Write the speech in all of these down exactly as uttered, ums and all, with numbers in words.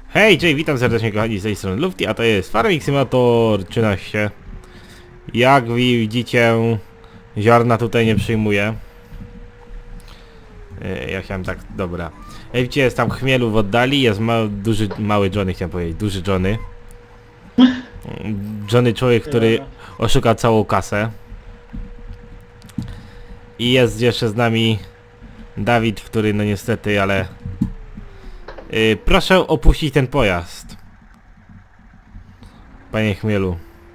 Hej, cześć, witam serdecznie kochani z tej strony Lufty, a to jest Farming Simulator trzynaście. Jak widzicie, ziarna tutaj nie przyjmuję. Ja chciałem tak, dobra. Jak widzicie, jest tam chmielu w oddali, jest ma, duży, mały Johnny, chciałem powiedzieć, duży Johnny. Johnny człowiek, który oszuka całą kasę. I jest jeszcze z nami Dawid, który no niestety, ale... Yy, proszę opuścić ten pojazd. Panie chmielu.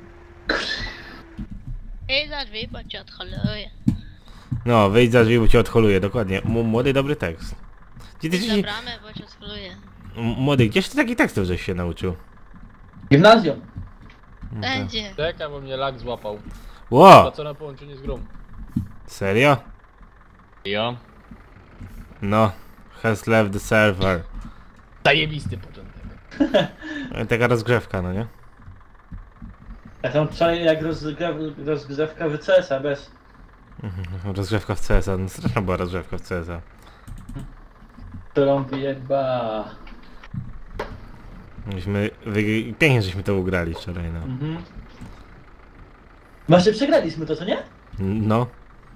Ej, za drzwi, bo cię odholuję. No, wyjdź za drzwi, bo cię odholuje, dokładnie. M młody, dobry tekst. Gdzie ty Idź za się... bramę, bo cię odholuję. M młody, gdzieś ty taki tekstów żeś się nauczył? Gimnazjum. Będzie. Czekaj, bo mnie lag złapał. Ło! Stracone połączenie z grą. Serio? Ja. No. Has left the server. Zajebisty początek. Taka rozgrzewka, no nie? Ja tam wczoraj jak rozgrew, rozgrzewka w C S a bez. Rozgrzewka w C S a, no straszna była rozgrzewka w C S a. Którą wyjeba. Myśmy, wy... pięknie żeśmy to ugrali wczoraj, no. Mhm. Właśnie przegraliśmy to, co nie? No.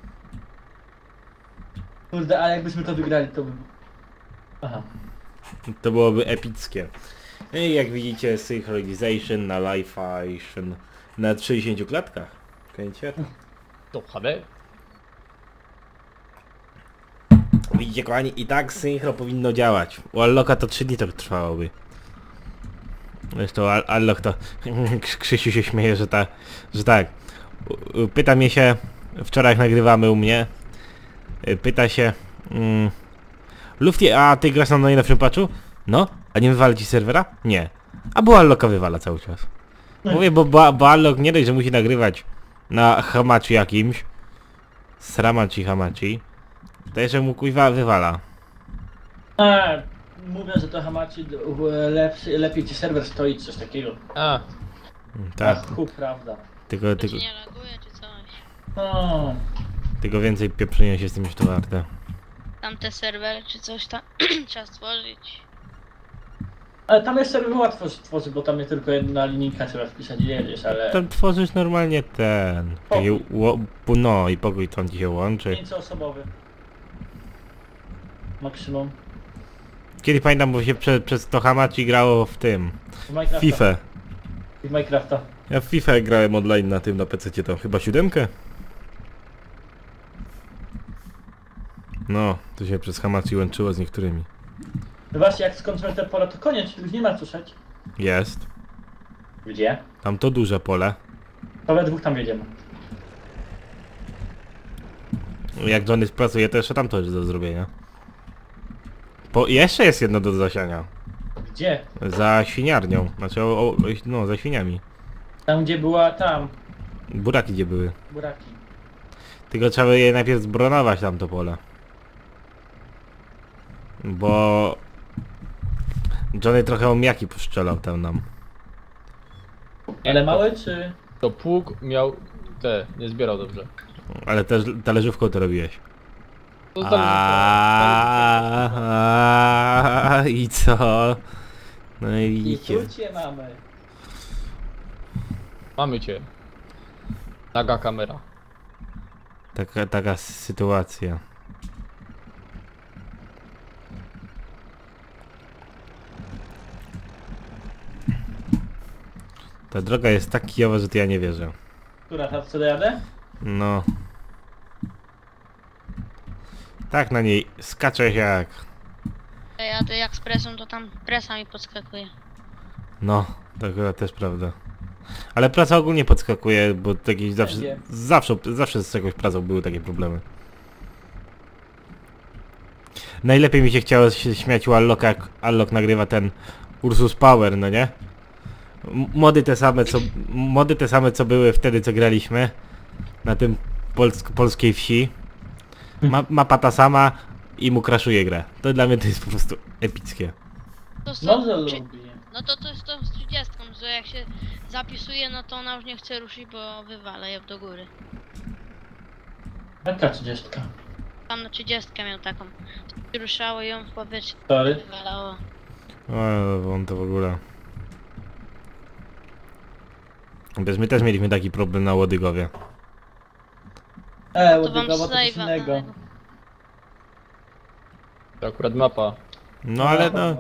Kurde, a jakbyśmy to wygrali, to by... Aha. To byłoby epickie. I jak widzicie, synchronization na live-ation na sześćdziesięciu klatkach. Kręcie? To H D? Widzicie kochani, i tak synchro powinno działać. U Alloka to trzy dni to trwałoby. Zresztą Al Allok to... Krzysiu się śmieje, że, ta, że tak. Pyta mnie się, wczoraj jak nagrywamy u mnie, pyta się... Mm, Lufty, a ty grasz na najnowszym patchu? No. A nie wywali ci serwera? Nie. A bo Alloka wywala cały czas. Mówię, bo, bo, bo Allok nie dość, że musi nagrywać na Hamachi jakimś. Sramachi Hamachi. To jeszcze mu kuźwa wywala. A, mówię, że to Hamachi lepszy, lepiej ci serwer stoi, coś takiego. A, Tak. Ach, chu, prawda. Tylko, To tylko, ci nie laguje czy coś. No. tylko więcej pieprzenia się z tym, że to warte. Tamte serwery czy coś tam trzeba stworzyć. Ale tam jest serwer łatwo się tworzy, bo tam jest tylko jedna linijka, trzeba wpisać i jedziesz, ale... Tam tworzysz normalnie ten... Taki ło- no i pokój tam ci się łączy. Pięcioosobowy. Maksimum. Kiedy pamiętam, bo się prze, przez to Hamachi grało w tym... W Minecrafta. FIFA. I w Minecrafta. Ja w FIFA grałem online na tym, na pececie to chyba siódemkę? No, to się przez Hamachi łączyło z niektórymi. No właśnie, jak skończymy te pole, to koniec, już nie ma co szeć. Jest. Gdzie? Tam to duże pole. To we dwóch tam jedziemy. Jak Johnny pracuje, to jeszcze tam to jest do zrobienia. Po, jeszcze jest jedno do zasiania. Gdzie? Za świniarnią. Znaczy, o, o, no, za świniami. Tam gdzie była, tam, Buraki gdzie były. buraki. Tylko trzeba je najpierw zbronować tam to pole. Bo... Johnny trochę omiaki poszczelał tam nam. Ale małe czy... to pług miał te, nie zbierał dobrze. Ale też talerzówką to robiłeś. To zależy, Aaaa, i co? No i I widzicie. tu cię mamy. Mamy cię. Naga kamera. Taka, taka sytuacja. Ta droga jest tak kijowa, że to ja nie wierzę. Która, ta co dojadę? No. Tak na niej skaczę jak... Ja jadę jak z presą, to tam presa mi podskakuje. No, to chyba też prawda. Ale praca ogólnie podskakuje, bo jakieś zawsze, Będzie. zawsze, zawsze z jakąś pracą były takie problemy. Najlepiej mi się chciało się śmiać u Alloka, jak Allok nagrywa ten Ursus Power, no nie? M- Mody te same co, mody te same co były wtedy co graliśmy na tym polsk polskiej wsi. Ma mapa ta sama i mu crashuje grę. To dla mnie to jest po prostu epickie. To z No, że tą, czy, lubi. no to to jest to z trzydziestką, że jak się zapisuje, no to ona już nie chce ruszyć, bo wywala ją do góry. Jaka trzydziestka? Tam na trzydziestkę miał taką. Ruszało ją w powietrze, Sorry. wywalało. O, on to w ogóle. Bez my też mieliśmy taki problem na Łodygowie. E, To wam Łodygowa to coś save'a innego. danego. To akurat mapa. No ale no...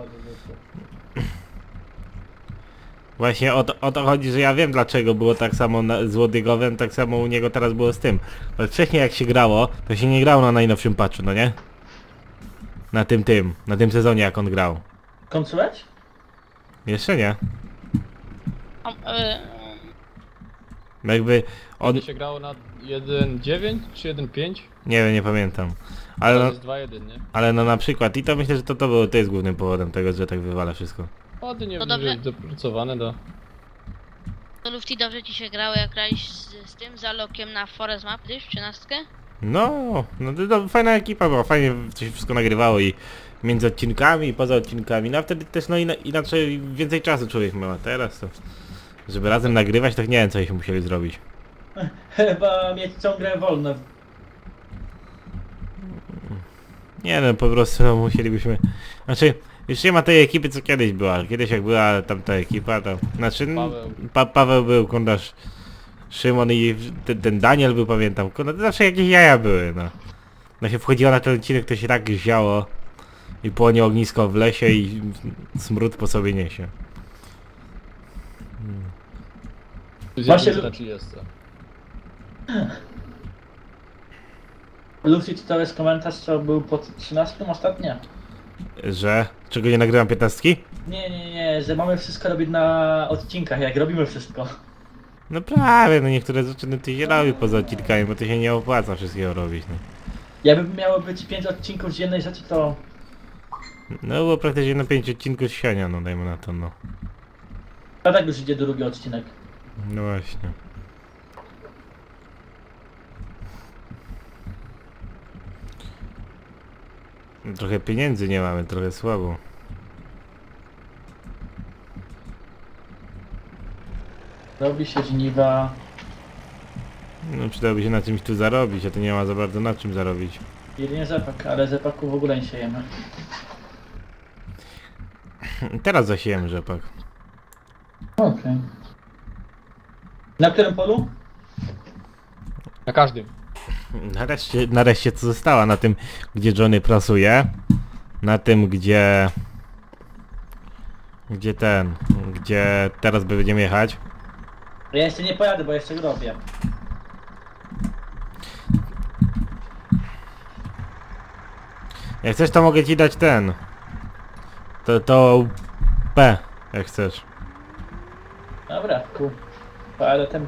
Właśnie o to, o to chodzi, że ja wiem dlaczego było tak samo na, z Łodygowem, tak samo u niego teraz było z tym. Bo wcześniej jak się grało, to się nie grało na najnowszym patchu, no nie? Na tym tym, na tym sezonie jak on grał. Kończyłeś? Jeszcze nie. A, e, No jakby on... On się grało na jeden dziewięć czy jeden pięć? Nie wiem, nie pamiętam. Ale To no, jest dwa jeden, nie? ale no na przykład i to myślę, że to, to, było, to jest głównym powodem tego, że tak wywala wszystko. Ładnie To dobrze. dopracowane do... to Lufty dobrze ci się grało jak grałeś z, z tym zalokiem na Forest Map, gdzieś w trzynastkę? No, no to, to fajna ekipa była, fajnie to się wszystko nagrywało i między odcinkami i poza odcinkami, no a wtedy też no ina inaczej więcej czasu człowiek miał, a teraz to... Żeby razem nagrywać, to nie wiem co się musieli zrobić. Chyba mieć ciągle wolne. Nie no, po prostu no, musielibyśmy... Znaczy, już nie ma tej ekipy co kiedyś była. Kiedyś jak była tamta ekipa, to... Znaczy, Paweł. Pa Paweł był, kondasz, Szymon i ten, ten Daniel był, pamiętam. Kunda, to zawsze jakieś jaja były, no. No się wchodziło na ten odcinek, to się tak zziało. I płonie ognisko w lesie i smród po sobie niesie. Właśnie- Właśnie znaczy jest to. Lucy, czy to jest komentarz, co był pod trzynastym ostatnio? Że? Czego nie nagrywam piętnastki? Nie, nie, nie, że mamy wszystko robić na odcinkach, jak robimy wszystko. No prawie, no niektóre rzeczy no ty się robi poza odcinkami, bo to się nie opłaca wszystkiego robić, no. Jakby miało być pięć odcinków z jednej rzeczy, to... No było praktycznie na pięć odcinków z siania, no dajmy na to, no. A tak już idzie drugi odcinek. No właśnie. Trochę pieniędzy nie mamy, trochę słabo. Robi się żniwa. No przydałoby się na czymś tu zarobić, a to nie ma za bardzo na czym zarobić. Jedynie rzepak, ale rzepaku w ogóle nie siejemy. Teraz zasiejemy rzepak. Okej. Na którym polu? Na każdym. Nareszcie, nareszcie co została na tym, gdzie Johnny pracuje. Na tym, gdzie... Gdzie ten... Gdzie teraz będziemy jechać. Ja jeszcze nie pojadę, bo jeszcze robię. Jak chcesz to mogę ci dać ten. To to P, jak chcesz. Dobra, tu. Pojadę tym.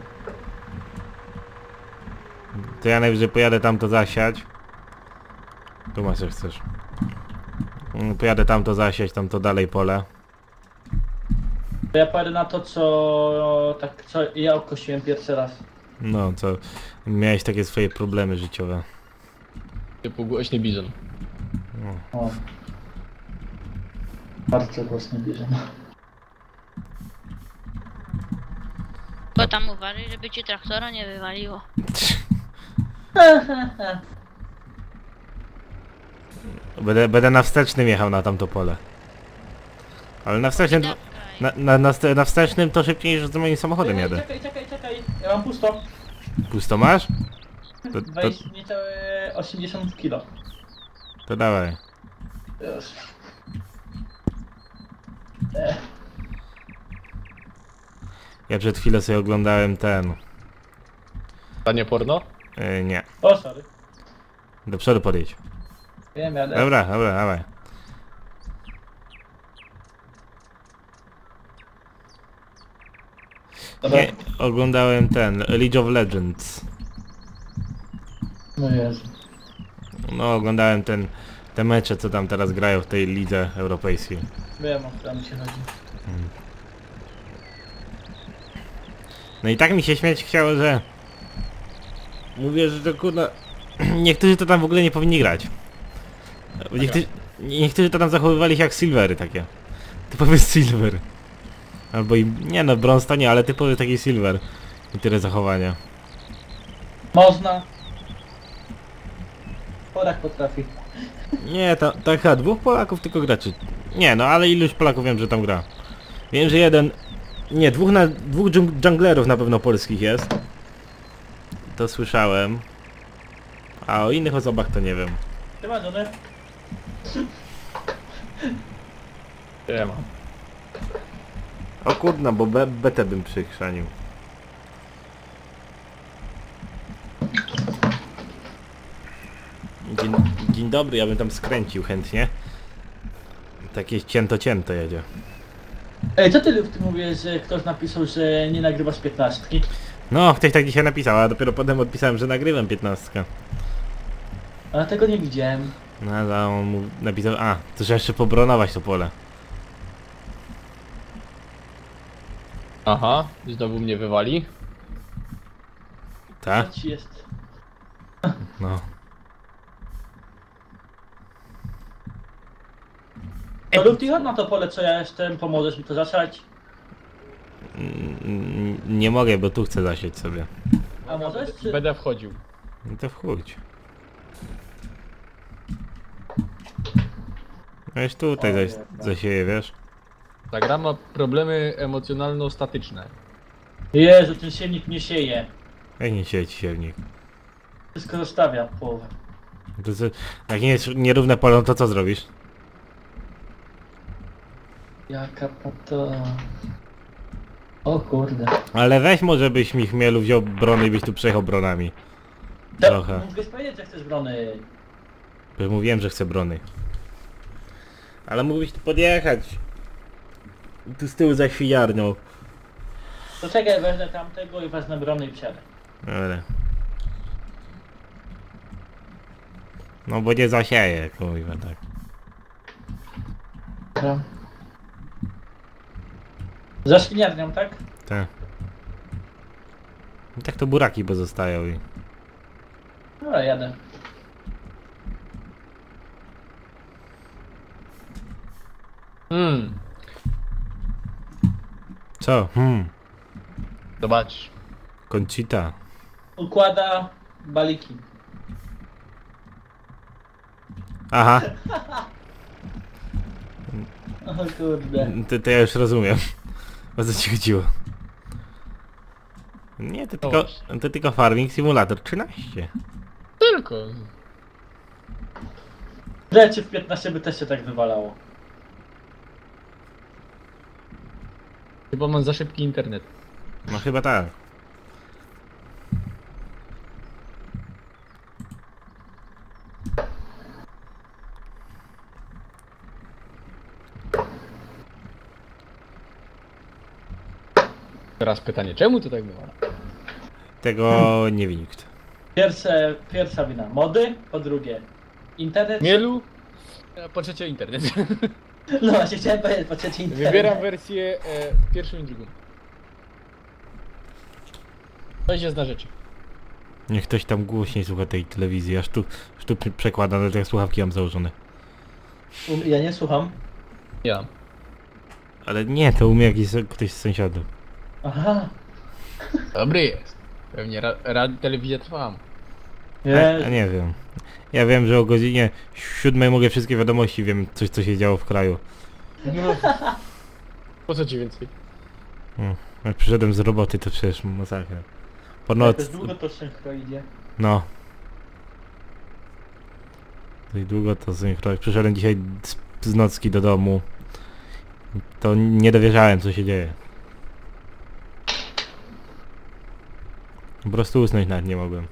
To ja najwyżej pojadę tam to zasiać. Tu masz jak chcesz. Mm, Pojadę tam to zasiać, tam to dalej pole. To ja pojadę na to, co... tak, co ja okosiłem pierwszy raz. No co, miałeś takie swoje problemy życiowe. Typu głośny bizon. O. Bardzo głośny bierzemy. Bo tam uważaj, żeby ci traktora nie wywaliło. Będę, będę na wstecznym jechał na tamto pole. Ale na wstecznym... Dawaj. Na, na, na, wste- na wstecznym to szybciej niż z moim samochodem jadę. Czekaj, czekaj, czekaj. Ja mam pusto. Pusto masz? To, to, Weź niecałe osiemdziesiąt kilo. to dawaj. Już. E, Ja przed chwilą sobie oglądałem ten... Stanie porno? Yy, nie. O, sorry. Do przodu podjedź. Wiem, jadę. Dobra, dobra, dawaj. Dobra. Nie, oglądałem ten, League of Legends. No Jezu. No, oglądałem ten, te mecze, co tam teraz grają w tej lidze europejskiej. Wiem, o co tam ci chodzi. No i tak mi się śmiać chciało, że... Mówię, że to kurna... Niektórzy to tam w ogóle nie powinni grać. Niektórzy, niektórzy to tam zachowywali się jak silvery takie. Typowy silver. Albo i... Nie no, brąz to nie, ale typowy taki silver. I tyle zachowania. Można. Polak potrafi. Nie, to, to chyba dwóch Polaków tylko graczy Nie, no ale iluś Polaków wiem, że tam gra. Wiem, że jeden... Nie, dwóch, na, dwóch dżung- dżunglerów na pewno polskich jest. To słyszałem. A o innych osobach to nie wiem. Ty ma żonę? Nie ma. O kurna, bo be, betę bym przychrzanił. Dzień, dzień dobry, ja bym tam skręcił chętnie. Takie cięto cięto jedzie. Ej, co ty w tym mówisz, że ktoś napisał, że nie nagrywa z piętnastki? No, ktoś tak dzisiaj napisał, a dopiero potem odpisałem, że nagrywam piętnastkę. A tego nie widziałem. No, ale on mu napisał, a, to trzeba jeszcze pobronować to pole. Aha, znowu mnie wywali. Tak? Co ci jest? No. To lub ty chodź na to pole, co ja jestem, pomożesz mi to zasiać? Mm, Nie mogę, bo tu chcę zasieć sobie. A możesz, czy... Będę wchodził. No to wchódź. Weź tutaj zaś, zasieje, wiesz? Ta gra ma problemy emocjonalno-statyczne. Jezu, ten siewnik nie sieje. Jak nie sieć siewnik. Wszystko zostawia połowę. To co, jak nie jest nierówne pole, no to co zrobisz? Jaka pato... O kurde. Ale weź może byś mi chmielu wziął brony i byś tu przejechał bronami. Trochę. Mógłbyś powiedzieć, że chcesz brony. Bo mówiłem, że chcę brony. Ale mógłbyś tu podjechać. Tu z tyłu za świniarnią. To czekaj, wezmę tamtego i wezmę brony i wsiadę. Ale... No bo nie zasieje, kurwa, tak. Dobra. Za świniarnią, tak? Tak. I tak to buraki pozostają i... Dobra, jadę. Hmm, Co? Hmm. zobacz. Conchita. Układa baliki. Aha. O kurde. To, to ja już rozumiem. O co ci chodziło? Nie, to tylko, to tylko Farming Simulator trzynaście. Tylko. Rzeczy w piętnaście by też się tak wywalało. Chyba mam za szybki internet. No chyba tak. Teraz pytanie, czemu to tak było? Tego nie wie nikt. Pierwsze, pierwsza wina mody, po drugie internet. Mielu? A po trzecie internet. No właśnie chciałem powiedzieć, po trzecie internet. Wybieram wersję e, pierwszą i drugą. To jest na rzeczy. Niech ktoś tam głośniej słucha tej telewizji, aż tu, aż tu przekłada, ale jak słuchawki mam założone. Um, Ja nie słucham. Ja. Ale nie, to umie jakiś ktoś z sąsiadów. Aha. Dobry jest. Pewnie ra, ra, telewizja trwam. A, Jezu. a nie wiem. Ja wiem, że o godzinie siódmej mogę wszystkie wiadomości, wiem coś co się działo w kraju. No. Po co ci więcej? Hmm. Jak przyszedłem z roboty, to przecież masakra. Po No, noc... to długo to synchro idzie. No. Dość długo to synchro. Jak przyszedłem dzisiaj z, z nocki do domu, to nie dowierzałem co się dzieje. Po prostu usnąć nawet nie mogłem.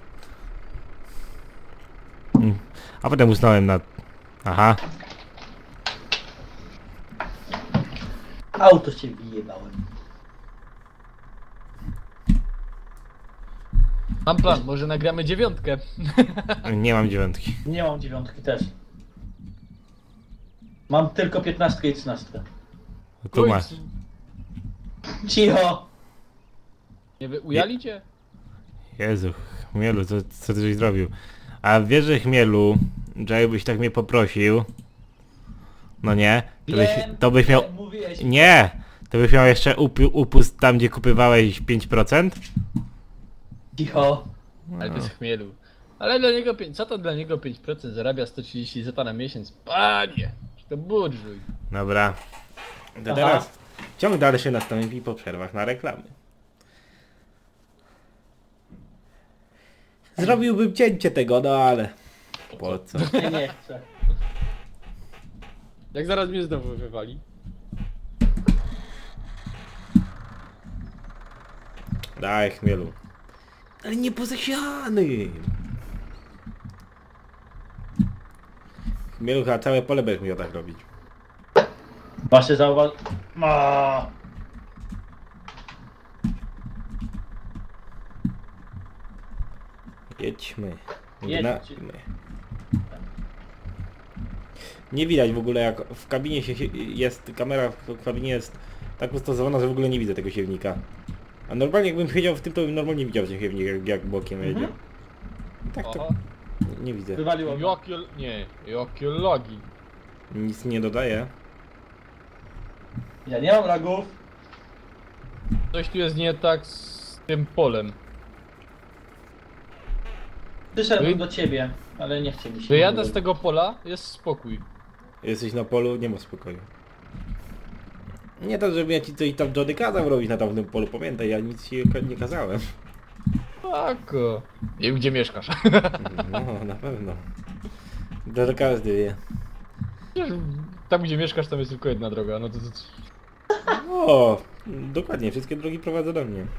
Mm. A potem usnąłem na... Aha. Auto się wyjebałem. Mam plan, może nagramy dziewiątkę. Nie mam dziewiątki. Nie mam dziewiątki też. Mam tylko piętnastkę i trzynastkę. Tu masz. Cicho! Nie wy, ujali cię? Jezu, Chmielu, co, co ty żeś zrobił? A wiesz, że Chmielu, że jakbyś tak mnie poprosił, no nie, to byś, Wiem, to byś miał... wiem, Mówiłeś. Nie! To byś miał jeszcze up, upust tam, gdzie kupywałeś pięć procent? Cicho. Ale to jest chmielu. Ale dla niego pięć, co to dla niego pięć procent zarabia sto trzydzieści zeta na miesiąc? Panie! To budżuj. Dobra. To Aha. teraz ciąg dalszy nastąpi po przerwach na reklamy. Zrobiłbym cięcie tego, no ale... Po co? Nie, nie chcę. Jak zaraz mnie znowu wywali. Daj chmielu. Ale nie pozasiany! Chmielu chyba całe pole będziesz miał tak robić. Właśnie zauważ... O! Jedźmy. Jedźcie. Gnajmy. Nie widać w ogóle jak w kabinie się sie- jest, kamera w kabinie jest tak ustosowana, że w ogóle nie widzę tego siewnika. A normalnie jakbym siedział w tym, to bym normalnie widział ten siewnik jak, jak bokiem jedzie. Mhm. Tak to Oho. nie, nie widzę. Wywaliło mnie. Jakie... nie, jakie logi. Nic nie dodaję. Ja nie mam lagów. Coś tu jest nie tak z tym polem. Przyszedłem Wy- do ciebie, ale nie chce mi się. Wyjadę z tego pola, jest spokój. Jesteś na polu, nie ma spokoju. Nie to, żebym ja ci coś tam Johnny kazał robić na tamtym polu, pamiętaj, ja nic ci ka- nie kazałem. Tak. o. Nie wiem gdzie mieszkasz. No, na pewno. To każdy wie. Przecież tam gdzie mieszkasz tam jest tylko jedna droga, no to... to... O, dokładnie, wszystkie drogi prowadzą do mnie.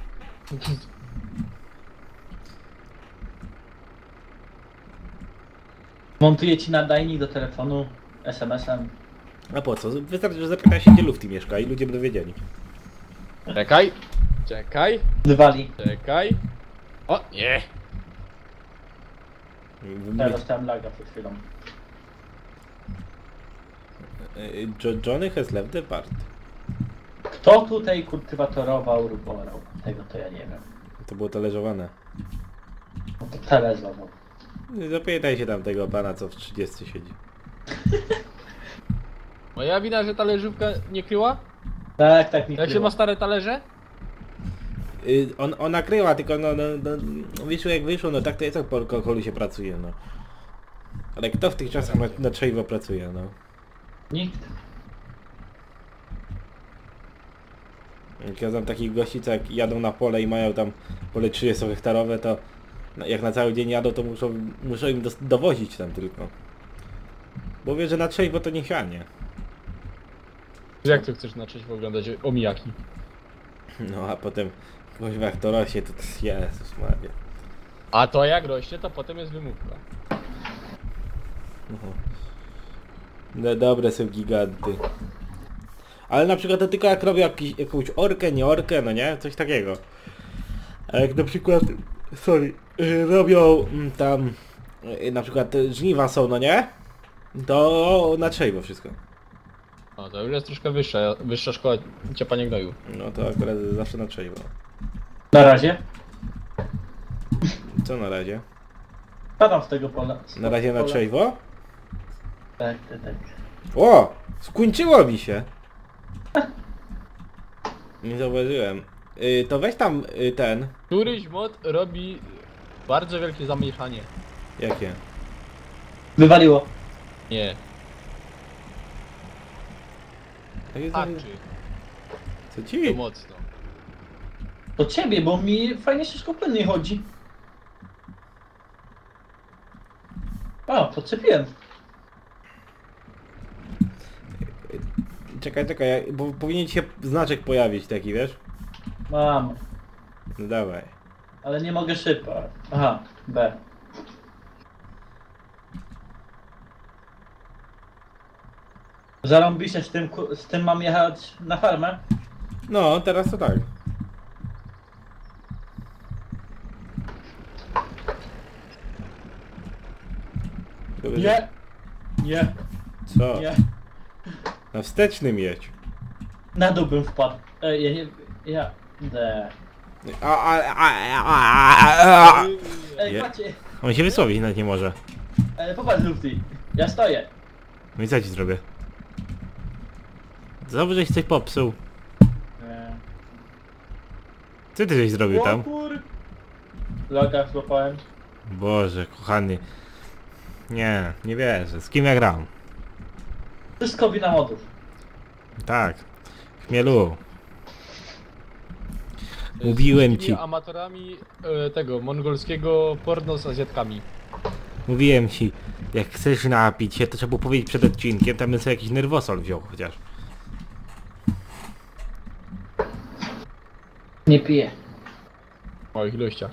Montuję ci nadajnik do telefonu es em esem. A po co? Wystarczy, że zapyta się, gdzie Lufty mieszka i ludzie będą wiedzieli. Czekaj. Czekaj. Wywali. Czekaj. O, nie. Ja dostałem laga przed chwilą. Jo- Johnny has left the part. Kto tutaj kultywatorował ruborał? Tego to ja nie wiem. To było talerzowane. No to tele znowu. Zapytaj się tam tego pana, co w trzydziestce siedzi. Moja wina, że talerzówka nie kryła? Tak, tak mi Jak się kryło. ma stare talerze? Y, on, ona kryła, tylko no, no, no, no wyszło jak wyszło, no tak to jest jak po alkoholu się pracuje, no. Ale kto w tych czasach na, na trzeźwo pracuje, no. Nikt. Jak ja znam takich gości, co jak jadą na pole i mają tam pole trzydzieści hektarowe, to no, jak na cały dzień jadą, to muszą, muszą im dos- dowozić tam tylko. Bo wie, że na trzeźwo to nie sianie. Jak to chcesz na trzeźwo oglądać omijaki? No a potem, kuźwa, jak to rośnie, to, to Jezus Maria. A to jak rośnie, to potem jest wymówka. No. No, dobre są giganty. Ale na przykład to tylko jak robią jakiś, jakąś orkę, nie orkę, no nie? Coś takiego. A jak na przykład, sorry, y, robią mm, tam, y, na przykład y, żniwa są, no nie? To na trzeźwo wszystko. O, to już jest troszkę wyższa, wyższa szkoła ciepania gnoju. No to akurat zawsze na trzeźwo. Na razie. Co na razie? Padam z tego pola. z Na razie na pola. trzeźwo? Tak, tak, tak. O! Skończyło mi się! Nie zauważyłem. Y, to weź tam y, ten... Któryś mod robi bardzo wielkie zamieszanie. Jakie? Wywaliło. Nie, Jakie haczy. Co To ci? mocno. To ciebie, bo mi fajnie wszystko płynnie chodzi. O, podczepiłem. Czekaj, czekaj, ja- bo powinien ci się znaczek pojawić taki, wiesz? Mam. No dawaj. Ale nie mogę szybko. Aha, B. Zarąbiście z tym, ku- z tym mam jechać na farmę? No, teraz to tak. Dobrze. Nie. Nie. Co? Nie. Na wstecznym jedź. Na dół bym wpadł. Ej, ja nie... Ja... D. A, a, a, a, a, a. Ej, Nie. macie. On się wysłowić nawet nie może. Ej, popatrz Lufty. Ja stoję. No i co ci zrobię? Znowu żeś coś popsuł. Nie. Co ty żeś zrobił O tam? kur... Loga złapałem. Boże, kochany. Nie, nie wierzę. Z kim ja gram? Wszystko wina modów. Tak. Chmielu. Mówiłem Z ci. tymi amatorami e, tego mongolskiego porno z Azjatkami. Mówiłem ci, jak chcesz napić się, to trzeba było powiedzieć przed odcinkiem, tam bym sobie jakiś nerwosol wziął chociaż. Nie piję. W małych ilościach.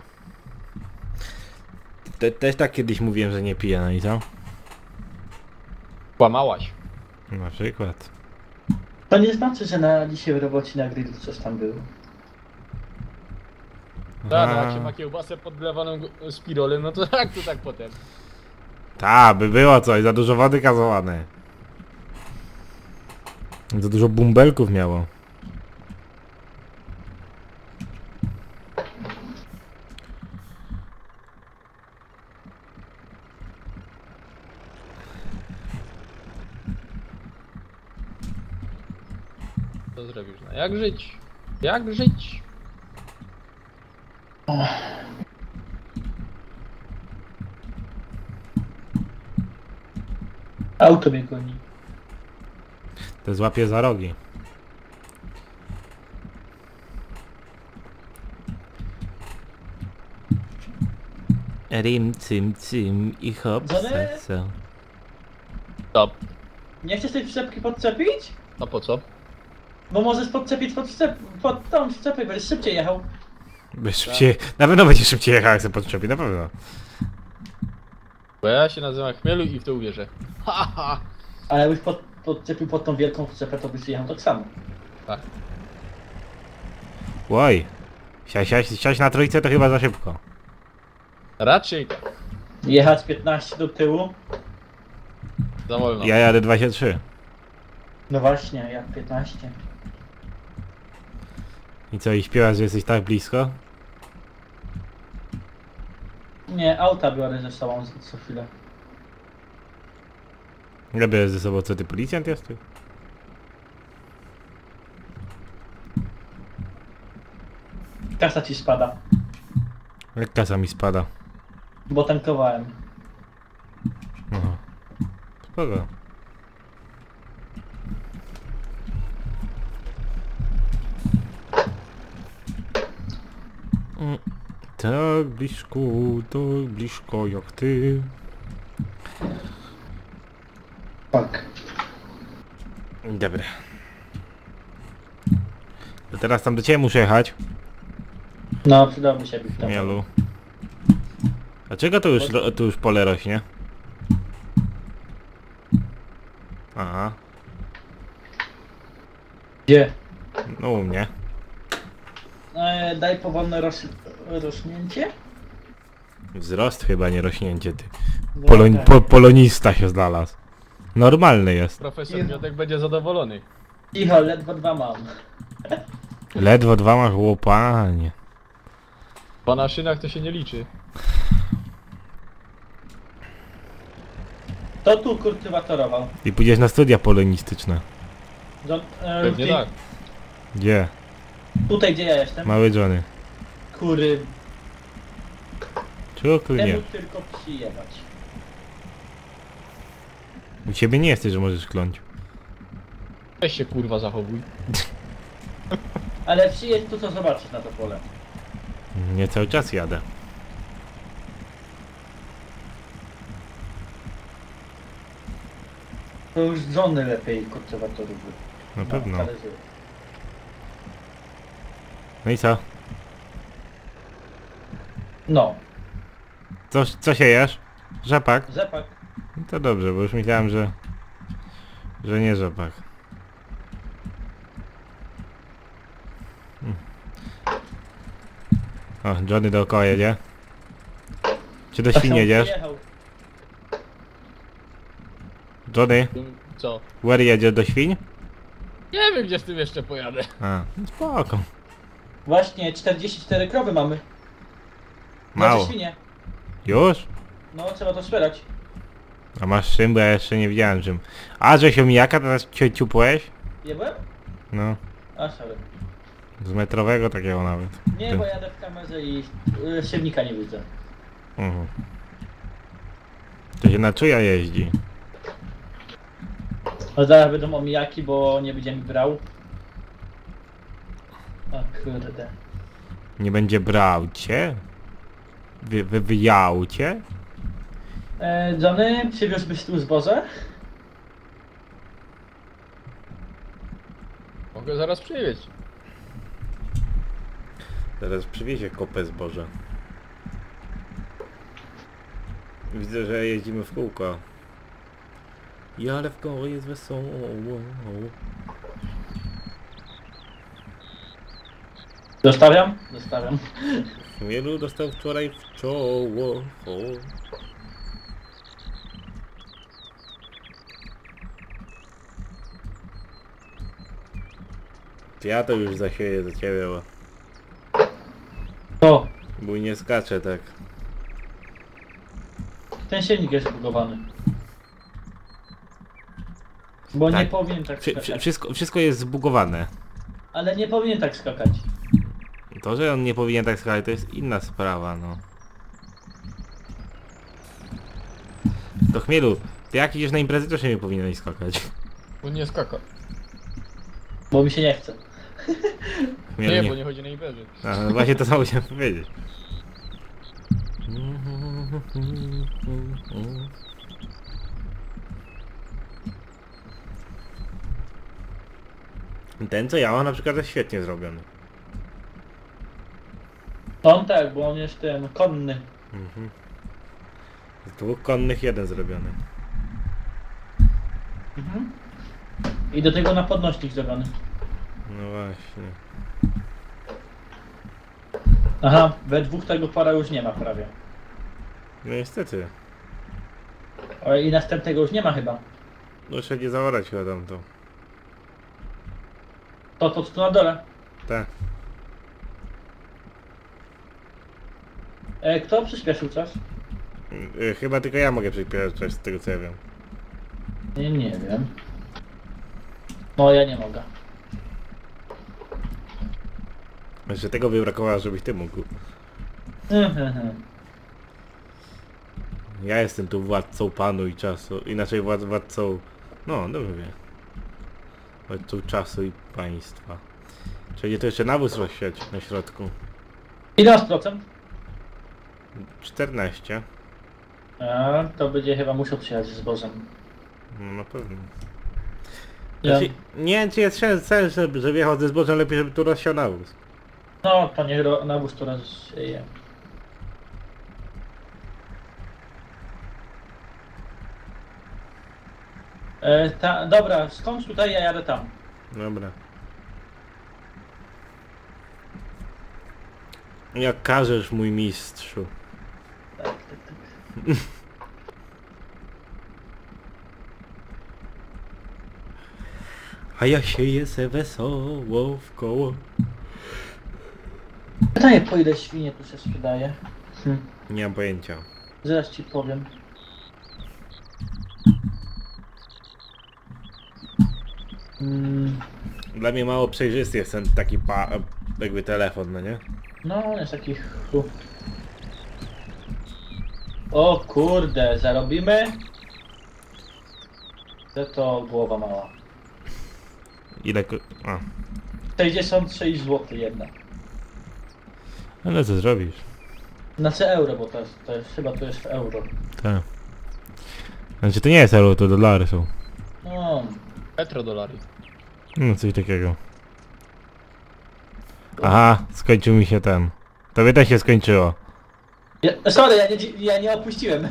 Te, też tak kiedyś mówiłem, że nie piję, no i co? Kłamałaś. Na przykład. To nie znaczy, że na dzisiaj w robocie na grillu coś tam było. Tak, no Aha. jak się ma kiełbasę podlewaną go- spirolem, no to jak to tak potem? Ta, by było coś, za dużo wody gazowane. Za dużo bąbelków miało. Co zrobisz? No jak żyć? Jak żyć? Auto mnie goni. To złapie za rogi. Rim, cym, cym i hop, Zale- sa, sa. Stop. Nie chcesz tej przyczepki podczepić? A po co? Bo możesz podczepić pod, przyczep, pod tą przyczepę, będziesz szybciej jechał. Bez szybciej, na pewno będzie szybciej jechał, jak sobie podczepi, na pewno. Bo ja się nazywam Chmielu i w to uwierzę. Ha, ha. Ale jakbyś pod, podczepił pod tą wielką przyczepę, to byś jechał tak samo. Tak. Oj, siać, siać, siać na trójce to chyba za szybko. Raczej tak. Jechać piętnaście do tyłu? Za wolno. Ja jadę dwadzieścia trzy. No właśnie, jak piętnaście. I co, i śpiewasz, że jesteś tak blisko? Nie, auta biorę ze sobą co- co chwilę. Ja biorę ze sobą, co ty, policjant jesteś? Kasa ci spada, Jak kasa mi spada. bo tankowałem. Aha. Spoko. Mm. Tak blisko, tak blisko jak ty. Tak. Dobra. To teraz tam do ciebie muszę jechać, No, przydałby się być tam. Mielu. Dlaczego tu już, ro- tu już pole rośnie? Aha, Gdzie? no u mnie. E, daj powolne roś, rośnięcie? Wzrost chyba, nie rośnięcie, ty. No, Poloń, tak. po, polonista się znalazł. Normalny jest. Profesor Miodek będzie zadowolony. Cicho, ledwo dwa mam. Ledwo dwa masz, łopanie. Po na szynach to się nie liczy. To tu kultywatorował. I pójdziesz na studia polonistyczne. John, e, Pewnie ty- tak. Gdzie? Tutaj gdzie ja jestem. Mały Johnny. Kury, Czego nie? temu tylko przyjebać. U ciebie nie jesteś, że możesz kląć. Weź się kurwa zachowuj. Ale przyjedź tu, co zobaczysz na to pole. Nie cały czas jadę. To już żony lepiej kultywatorów. Na pewno. talerzyły. No i co? No, Co, co siejesz? Rzepak? rzepak. No to dobrze, bo już myślałem, że... że nie rzepak. Hmm. O, Johnny dookoła jedzie. Czy do świn jedziesz? Przyjechał. Johnny, Co? where jedzie do świń? Nie wiem gdzie z tym jeszcze pojadę. A, no spoko. Właśnie czterdzieści cztery krowy mamy. Mało. Znaczy świnie. Już? No, trzeba to wspierać. A masz czym, bo ja jeszcze nie widziałem czym. A, że się mijaka teraz cię ciupłeś? Jebłem? No, A, sorry. z metrowego takiego nawet. Nie, bo jadę w kamerze i y, siewnika nie widzę. Mhm. To się na czuja jeździ. A zaraz będą omijaki, bo nie będzie mi brał. O kurde. Nie będzie brał cię? Wy, wy, wyjał cię? E, Johnny, przywiózłbyś tu zboże? Mogę zaraz przywieźć. Zaraz przywiezie kopę zboża. Widzę, że jeździmy w kółko. I ale w koło jest wesoło. Zostawiam? Zostawiam. Chmielu dostał wczoraj w czoło. O. Ja to już zasieję za ciebie, bo... O, Bój nie skacze tak. ten silnik jest zbugowany. Bo Tak. nie powinien tak Wszy, skakać. wszy, wszystko, wszystko jest zbugowane. Ale nie powinien tak skakać. To, że on nie powinien tak skakać, to jest inna sprawa, no. Do Chmielu, ty jak idziesz na imprezę, to się nie powinieneś skakać. On nie skaka. Bo mi się nie chce. Chmielu, Nie, nie. bo nie chodzi na imprezy. A, no właśnie to samo chciałem powiedzieć. Ten co ja mam na przykład jest świetnie zrobiony. On tak, bo on jest ten konny. Mhm. Z dwóch konnych jeden zrobiony. Mhm. I do tego na podnośnik zrobiony. No właśnie. Aha, we dwóch tego para już nie ma prawie. No niestety. Ale i następnego już nie ma chyba. Muszę nie zaorać chyba tamto. To to co tu na dole. Tak. E, kto przyspieszył czas? Y, Chyba tylko ja mogę przyspieszać z tego co ja wiem. Nie, nie wiem. No ja nie mogę. Jeszcze tego by brakowało, żebyś ty mógł. Mhm. Ja jestem tu władcą panu i czasu. Inaczej wład, władcą... No, dobrze wie. Władcą czasu i państwa. Czyli to jeszcze nawóz rozsiać na środku. Ile masz procent? czternaście. A, to będzie chyba musiał przyjechać z zbożem. No na pewno. Ja. Znaczy, nie wiem czy jest sens, sens żeby, że wjechał ze zbożem, lepiej żeby tu rozsiał nawóz. No, to niech ro- nawóz tu rozsieje. E, ta, dobra, skąd tutaj, ja jadę tam. Dobra. Jak każesz, mój mistrzu. Tak, tak, tak. A ja sieję se wesoło w koło. Pytanie, po ile świnie tu się sprzedaje? Hm. Nie mam pojęcia. Zaraz ci powiem. Mm, Dla mnie mało przejrzysty jest ten taki pa... jakby telefon, no nie? no, jest taki chu. O kurde, zarobimy? To to głowa mała. Ile... ko- A. sześćdziesiąt sześć złotych jedna. Ale co zrobisz? Znaczy euro, bo to jest, to jest chyba to jest w euro. Tak. Znaczy to nie jest euro, to dolary są. No, Petrodolary. No coś takiego. Aha, skończył mi się ten. Tobie też się skończyło. ja, sorry, ja nie, ja nie opuściłem.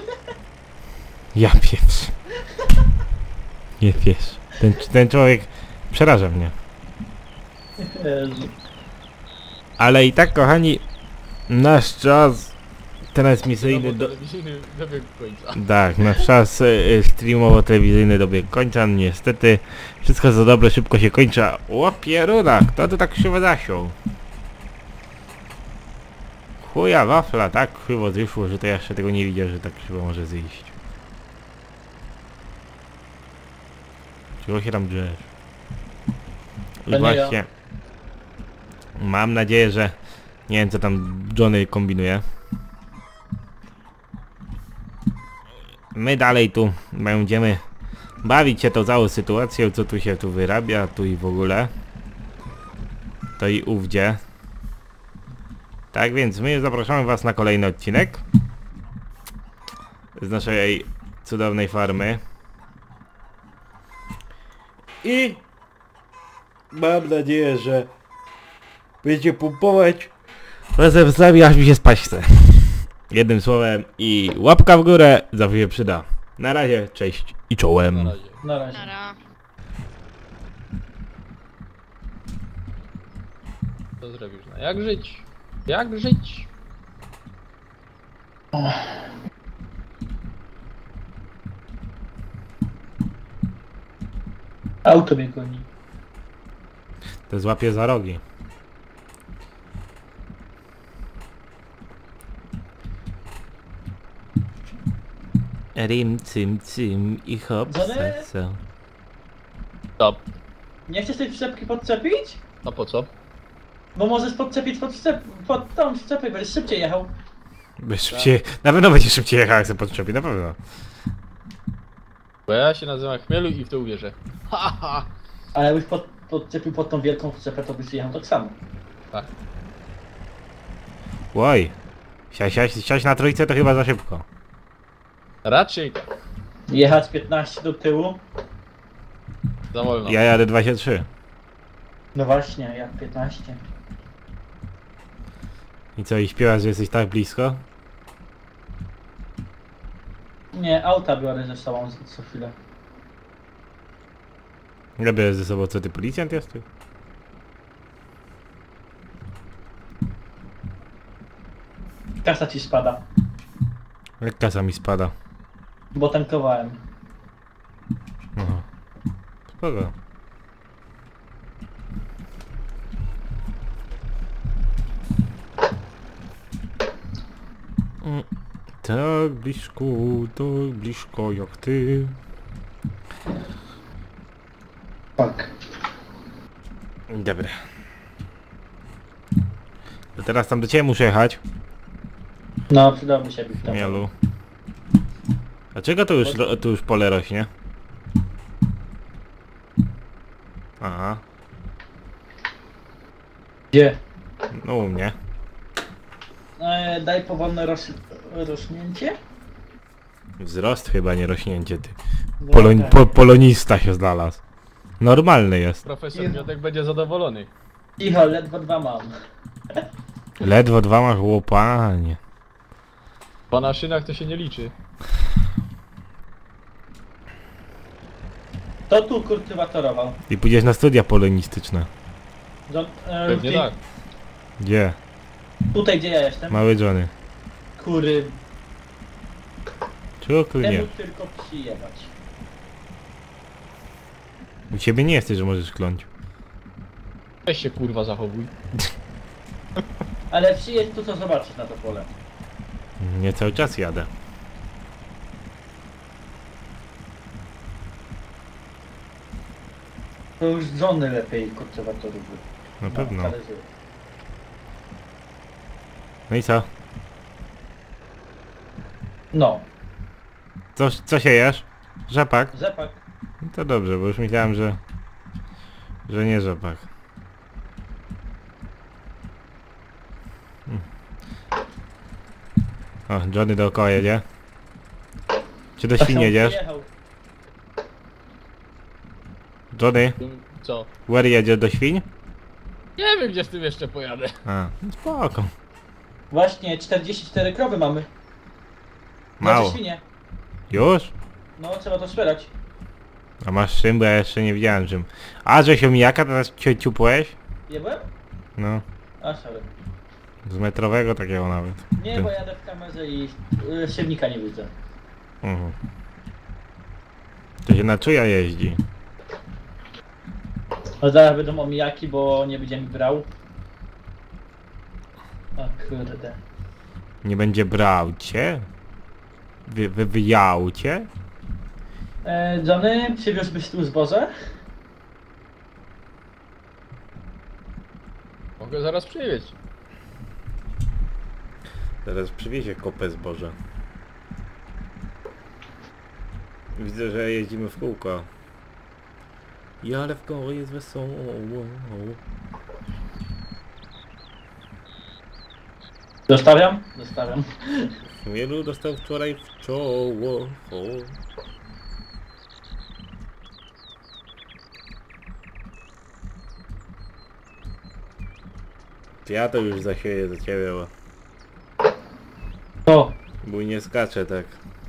Ja pieprz. Nie pieprz. Ten, ten człowiek przeraża mnie. Jezu. Ale i tak, kochani, nasz czas transmisyjny do... Telewizyjny dobiegł końca. Tak, nasz czas y, streamowo-telewizyjny dobiegł końca, niestety. Wszystko co dobre szybko się kończy. O pieruna, kto to tak krzywo zasiął? Chuja wafla, tak krzywo zeszło, że to ja jeszcze tego nie widział, że tak krzywo może zejść. Czego się tam drzesz? I To nie ja. właśnie... Mam nadzieję, że... Nie wiem co tam Johnny kombinuje. My dalej tu będziemy bawić się tą całą sytuacją, co tu się tu wyrabia, tu i w ogóle. To i ówdzie. Tak więc my zapraszamy was na kolejny odcinek z naszej cudownej farmy. I mam nadzieję, że będziecie pompować razem z nami, aż mi się spać chce. Jednym słowem i łapka w górę zawsze się przyda. Na razie, cześć i Na czołem. razie. Na razie. Nara. Co zrobisz? No jak żyć? Jak żyć? Auto mnie goni. To złapie za rogi. Rim, cym, cym i hop, Zale- co? Stop. Nie chcesz tej przyczepki podczepić? A po co? Bo możesz podczepić pod, przyczep, pod tą przyczepę i będziesz szybciej jechał. Będziesz szybciej, na pewno będzie szybciej jechał, jak sobie podczepi, na pewno. Bo ja się nazywam Chmielu i w to uwierzę. Ha, ha. Ale jakbyś pod, podczepił pod tą wielką przyczepę, to byś jechał tak samo. Tak. Oj, siać, siać, siać na trójce to chyba za szybko. Raczej tak. Jechać piętnaście do tyłu? Za wolno. Ja jadę dwadzieścia trzy. No właśnie, jak piętnaście. I co, i śpiewasz, że jesteś tak blisko? Nie, auta biorę ze sobą co- co chwilę. Ja bierz ze sobą, co ty, policjant jesteś? Kasa ci spada, Jak kasa mi spada. bo tankowałem. Aha. Spoko. Mm, tak blisko, tak blisko jak ty. Tak. Dobra. To teraz tam do ciebie muszę jechać, No, przydałby się być tam. Mielu. Dlaczego tu już, ro- tu już pole rośnie? Aha, Gdzie? no u mnie. E, daj powolne roś, rośnięcie. Wzrost chyba, nie rośnięcie, ty. No, Poloń, tak. po, polonista się znalazł. Normalny jest. Profesor Jezu. Miotek będzie zadowolony. Cicho, ledwo dwa mam. Ledwo dwa masz, łopanie. Po na szynach to się nie liczy. To tu kultywatorował. I pójdziesz na studia polonistyczne. Do, e, Pewnie ty- tak. Gdzie? Tutaj gdzie ja jestem. Mały Johnny. Kury. Czego tu nie? Temu tylko przyjebać. U ciebie nie jesteś, że możesz kląć. Weź się kurwa zachowuj. Ale przyjedź tu, co zobaczysz na to pole. Nie cały czas jadę. To już żony lepiej kultywatorów. Na pewno. talerzy. No i co? No, Co, co się jesz? Rzepak? rzepak. No to dobrze, bo już myślałem, że... że nie rzepak. Hmm. O, Johnny dookoła jedzie. Czy do świn jedziesz? Przyjechał. Johnny, Co? where jedziesz do świń? Nie wiem gdzie z tym jeszcze pojadę. A, no spoko. Właśnie czterdzieści cztery krowy mamy. Mało. Znaczy świnie. Już? No, trzeba to szperać. A masz czym, bo ja jeszcze nie widziałem czym. A, że się mijaka teraz ciu ciupłeś? Jebłem? No, A, sorry. z metrowego takiego nawet. Nie, Ty. bo jadę w kamerze i y, siewnika nie widzę. Mhm. To się na czuja jeździ. No zaraz będą omijaki, bo nie będzie mi brał. O kurde. Nie będzie brał cię? Wy, wy, wyjał cię? E, Johnny, przywiózłbyś tu zboże? Mogę zaraz przywieźć. Teraz przywiezie kopę zboża. Widzę, że jeździmy w kółko. I ale w koło jest wesoło. Dostawiam? Dostawiam. Chmielu dostał wczoraj w czoło. O. Ja to już zasieję za ciebie, bo To. bój nie skacze tak.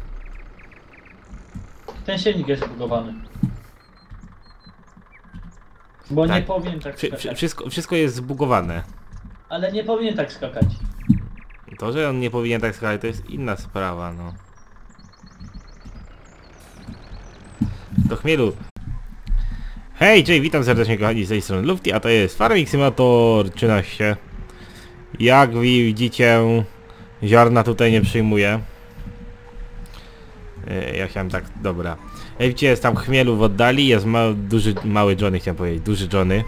Ten silnik jest zbugowany. Bo nie Tak. powinien tak Wszy, skakać. wszy, wszystko, wszystko jest zbugowane. Ale nie powinien tak skakać. To, że on nie powinien tak skakać, to jest inna sprawa, no. To Chmielu. Hej, cześć, witam serdecznie kochani z tej strony Lufty, a to jest Farming Simulator trzynaście. Jak widzicie, ziarna tutaj nie przyjmuję. E, Ja chciałem tak, dobra. Jak widzicie, jest tam Chmielu w oddali, jest ma, duży, mały Johnny, chciałem powiedzieć, duży Johnny.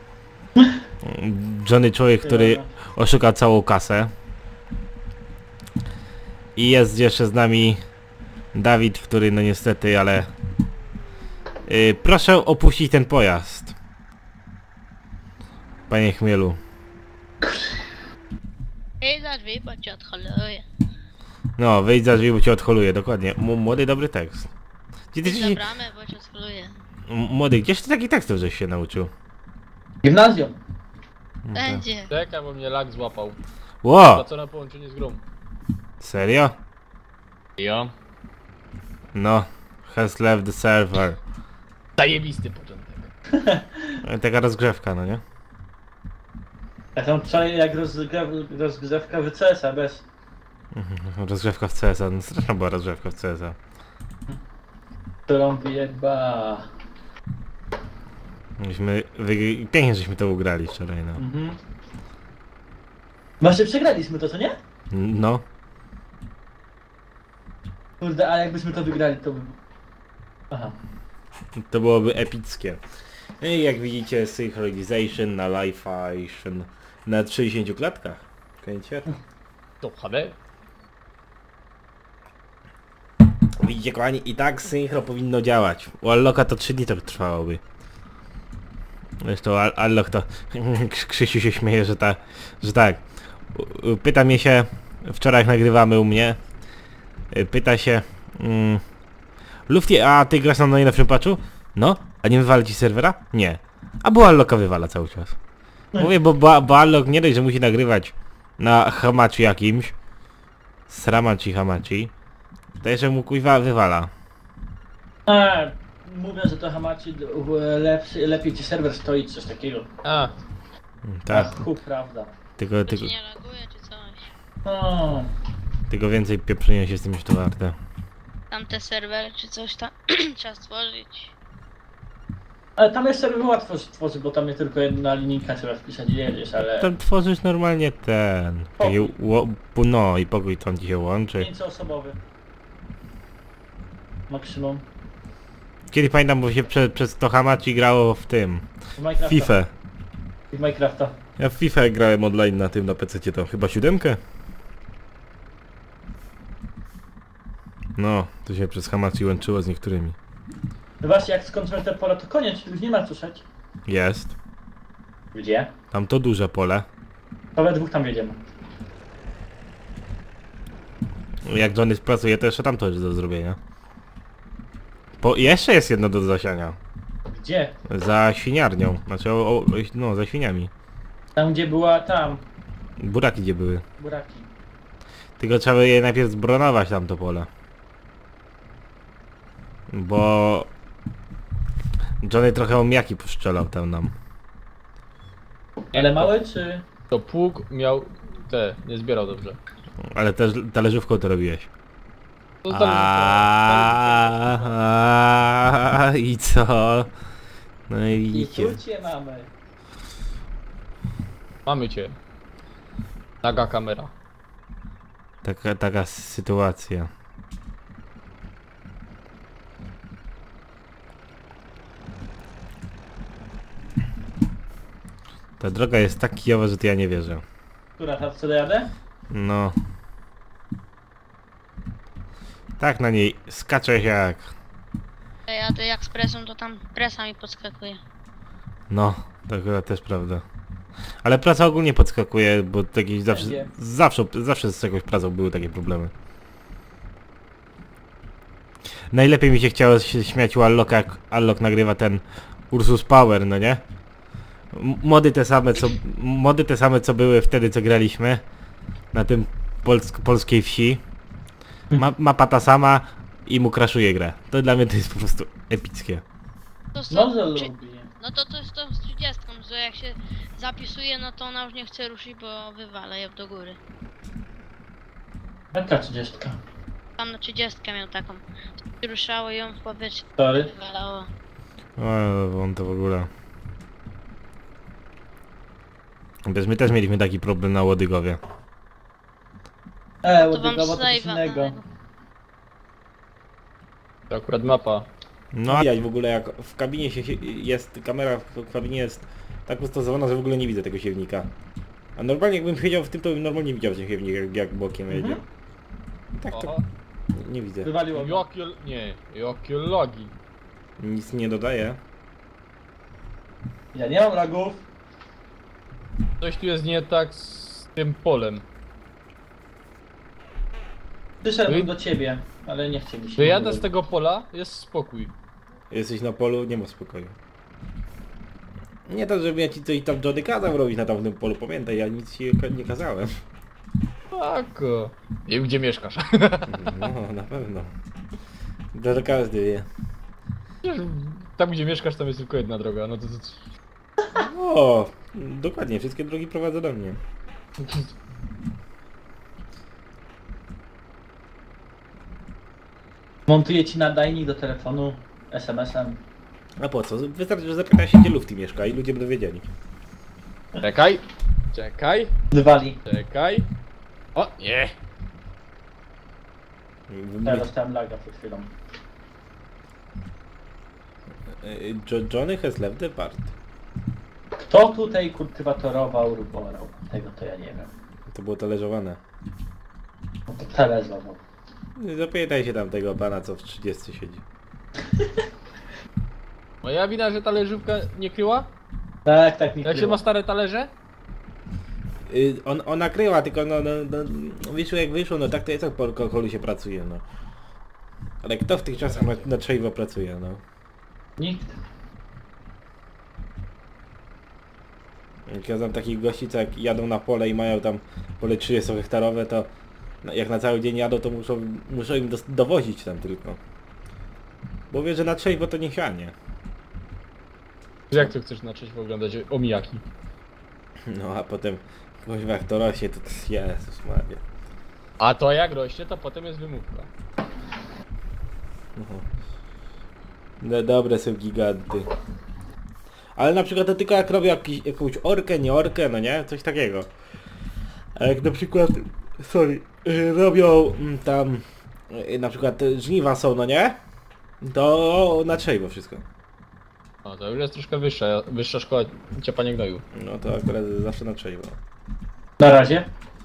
Johnny człowiek, który oszuka całą kasę. I jest jeszcze z nami Dawid, który no niestety, ale... Yy, proszę opuścić ten pojazd. Panie Chmielu. Ej, za drzwi, bo cię odholuję. No, wyjdź za drzwi, bo cię odholuję, dokładnie. M młody, dobry tekst. Gdzie ty Za się... bramę, bo cię odholuję. M młody, gdzieś ty taki tekstów żeś się nauczył? Gimnazjum. Będzie. Czekaj, bo mnie lag złapał. Ło! Stracone połączenie z grą. Serio? Ja. No. Has left the server. Zajebisty początek. Taka rozgrzewka, no nie? Ja tam wczoraj jak rozgrew, rozgrzewka w C S a bez. Rozgrzewka w C S a, no straszna była rozgrzewka w C S a. Którą wyjeba. Myśmy, wyg- pięknie żeśmy to ugrali wczoraj, no. Mhm. Właśnie przegraliśmy to, co nie? No. Kurde, a jakbyśmy to wygrali, to by... Aha. To byłoby epickie. No i jak widzicie, synchronization na live-ation na trzydziestu klatkach. Kręcie? To H D? Widzicie kochani, i tak synchro powinno działać. U Alloka to trzy dni to trwałoby. Zresztą Al Allok to... Krzysiu się śmieje, że, ta, że tak. U- u- Pyta mnie się, wczoraj jak nagrywamy u mnie, y, pyta się... Mm, Lufty, a ty grasz na najnowszym patchu? No. A nie wywala ci serwera? Nie. A bo Alloka wywala cały czas. Mówię, bo, bo, bo Allok nie dość, że musi nagrywać na Hamachi jakimś. Sramachi Hamachi. To jeszcze mu kuźwa wywala. A, mówię, że to Hamachi lepszy, lepiej ci serwer stoi, coś takiego. A, Tak, Ach, chu, prawda. tylko, To tylko, ci nie laguje czy coś. O, tylko więcej pieprzenia się z tym, że to warte. Tamte serwery czy coś tam trzeba stworzyć. ale tam jest serwer łatwo stworzyć, bo tam jest tylko jedna linijka, trzeba wpisać i jedziesz, ale... Tam tworzysz normalnie ten... taki Pokój. ło- pu- no i pokój tam ci się łączy. Pięcioosobowy. Maksimum. Kiedy pamiętam, bo się prze, przez to Hamachi grało w tym... W Minecrafta. FIFA. W Minecrafta. Ja w FIFA grałem online na tym, na pececie to chyba siódemkę? No, to się przez Hamachi łączyło z niektórymi. No właśnie, jak skończymy te pola, to koniec, już nie ma co szać. Jest. Gdzie? Tam to duże pole. To we dwóch tam jedziemy. Jak Johnny pracuje, to jeszcze tam to jest do zrobienia. Po, jeszcze jest jedno do zasiania. Gdzie? Za świniarnią. Znaczy, o, o, no, za świniami. Tam, gdzie była tam, Buraki gdzie były. buraki. Tylko trzeba je najpierw zbronować tam to pole. Bo... Johnny trochę omiaki poszczelał tam nam. Ale małe, czy... to pług miał... te, nie zbierał dobrze. Ale też talerzówką to robiłeś. To zależy, Aaaa, i co? No i I widzicie. tu cię mamy. Mamy cię. Naga kamera. Taka, taka sytuacja. Ta droga jest tak kijowa, że to ja nie wierzę. Która, ta co dojadę? No. Tak na niej skacze się jak... A ja to jak z presą, to tam presa mi podskakuje. No, to akurat też prawda. Ale praca ogólnie podskakuje, bo jakieś zawsze, Będzie. zawsze, zawsze z jakąś pracą były takie problemy. Najlepiej mi się chciało się śmiać u Alloka, jak Allok nagrywa ten Ursus Power, no nie? M- Mody te same co, mody te same co były wtedy, co graliśmy na tym polsk polskiej wsi. Ma mapa ta sama i mu crashuje grę. To dla mnie to jest po prostu epickie. To z Może tą, czy, lubi. no to to jest to z trzydziestką, że jak się zapisuje, no to ona już nie chce ruszyć, bo wywala ją do góry. Jaka trzydziestka? Tam na trzydziestkę miał taką. Ruszało ją w powietrze, Sorry. wywalało. O, on to w ogóle. Wiesz, my też mieliśmy taki problem na Łodygowie. E, To wam Łodygowa to coś save'a innego. danego. To akurat mapa. No widać w ogóle jak w kabinie się sie- jest, kamera w kabinie jest tak ustosowana, że w ogóle nie widzę tego siewnika. A normalnie jakbym siedział w tym, to bym normalnie widział ten siewnik, jak, jak bokiem jedzie. Mhm. Tak to Oho. nie, nie widzę. Wywaliło go. Jakie... nie, jakie logi. Nic nie dodaję. Ja nie mam lagów. Coś tu jest nie tak z tym polem. Przyszedłbym Wy- do ciebie, ale nie chcieli się. Wyjadę z tego pola, jest spokój. Jesteś na polu, nie ma spokoju. Nie to, żeby ja ci coś tam Johnny kazał robić na tamtym polu, pamiętaj, ja nic ci ka- nie kazałem. Tak. o. Wiem gdzie mieszkasz. No, na pewno. To każdy wie. Przecież tam gdzie mieszkasz tam jest tylko jedna droga, no to... to... O, dokładnie, wszystkie drogi prowadzą do mnie. Montuję ci nadajnik do telefonu es em esem. A po co? Wystarczy, że zapyta się, gdzie Lufty mieszka i ludzie będą wiedzieli. Czekaj. Czekaj. Wywali. Czekaj. O, nie. Ja dostałem laga przed chwilą. Jo- Johnny has left the part. Kto tutaj kultywatorował ruborał? Tego to ja nie wiem. To było talerzowane. No to telezował. Zapytaj się tam tego pana, co w trzydziestce siedzi. Moja wina, że talerzówka nie kryła? Tak, tak mi Jak się kryło. ma stare talerze? Y, on, ona kryła, tylko no, no, no, no wyszło jak wyszło, no tak to jest jak po alkoholu się pracuje, no. Ale kto w tych czasach na, na trzeźwo pracuje, no. Nikt. Jak ja znam takich gości, co jak jadą na pole i mają tam pole trzydziestohektarowe, to no, jak na cały dzień jadą, to muszą, muszą im dos- dowozić tam tylko. Bo wie, że na trzeźwo to nie sianie. Jak to chcesz na trzeźwo oglądać omijaki? No a potem, kuźwa, jak to rośnie, to Jezus Maria. A to jak rośnie, to potem jest wymówka. No. No, dobre są giganty. Ale na przykład to tylko jak robią jakiś, jakąś orkę, nie orkę, no nie? Coś takiego. A jak na przykład, sorry, y, robią mm, tam, y, na przykład y, żniwa są, no nie? To na trzeźwo wszystko. O, to już jest troszkę wyższa, wyższa szkoła ciepania gnoju. No to akurat zawsze na trzeźwo. Na razie.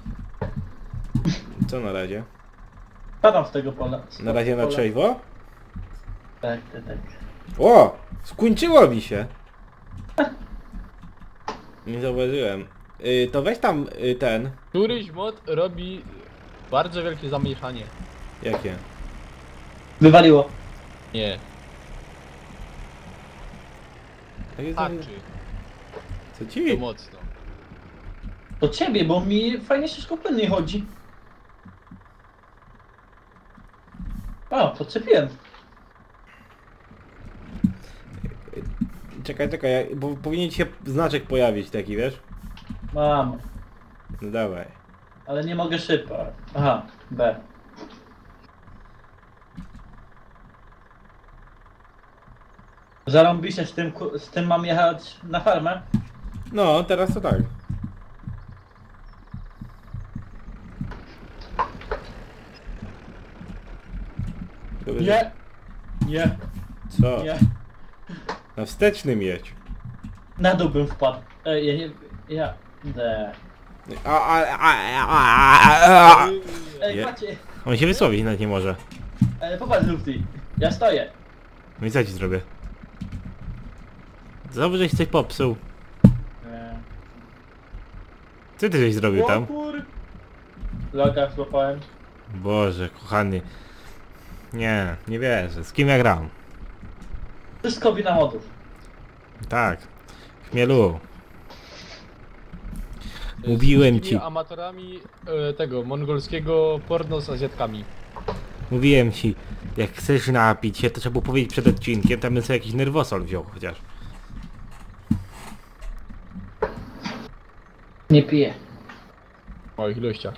Co na razie? Padam z tego pola. Z Na razie na pola. trzeźwo? Tak, tak, tak. O! Skończyło mi się! Nie zauważyłem. Y, to weź tam y, ten... Któryś mod robi bardzo wielkie zamieszanie. Jakie? Wywaliło. Nie, Jakie haczy. Co To ci? mocno. To ciebie, bo mi fajnie wszystko płynnie chodzi. O, podczepiłem. Czekaj, czekaj, ja- bo powinien ci się znaczek pojawić taki, wiesz? Mam. No dawaj. Ale nie mogę szybko. Aha, B. Zarąbiście z tym, ku- z tym mam jechać na farmę? No, teraz to tak. Dobrze. Nie. Nie. Co? Nie. Na wstecznym jedź. Na dół bym wpadł. E, ja nie... Ja... D. A, a, a, a, a, a. Ej, Nie. patrzcie. On się wysłowić nawet nie może. E, popatrz Lufty. Ja stoję. No i co ci zrobię? Znowu żeś coś popsuł. Nie. Co ty żeś zrobił O tam? kur... Laga złapałem. Boże, kochany. Nie, nie wierzę. Z kim ja gram? Wszystko wina modów. Tak. Chmielu. Mówiłem Z ci. tymi amatorami e, tego mongolskiego porno z Azjatkami. Mówiłem ci. Jak chcesz napić się, to trzeba było powiedzieć przed odcinkiem, tam bym sobie jakiś nerwosol wziął chociaż. Nie piję. W małych ilościach.